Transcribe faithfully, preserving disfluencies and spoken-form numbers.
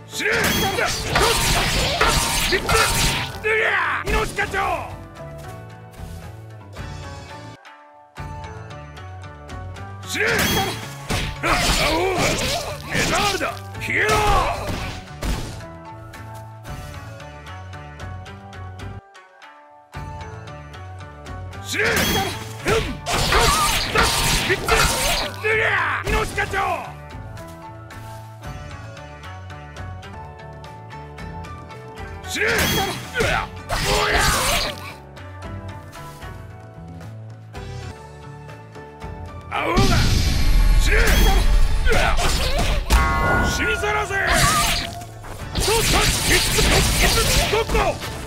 死ね。命課長。死ね。魔王がメザールだ。消えろ。死ね。命課長。死ね。青が死ね。死に去らせ。そうか。キックとキックと